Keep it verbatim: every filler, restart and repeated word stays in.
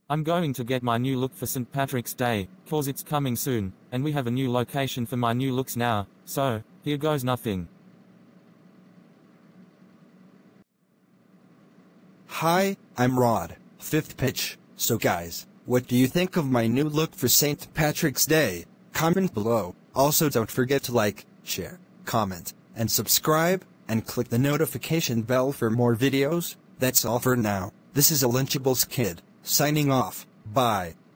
I'm going to get my new look for Saint Patrick's Day, cause it's coming soon, and we have a new location for my new looks now, so, here goes nothing. Hi, I'm Rod, fifth pitch. So guys, what do you think of my new look for Saint Patrick's Day? Comment below. Also don't forget to like, share, comment, and subscribe, and click the notification bell for more videos. That's all for now. This is a Lunchables Kid, signing off. Bye.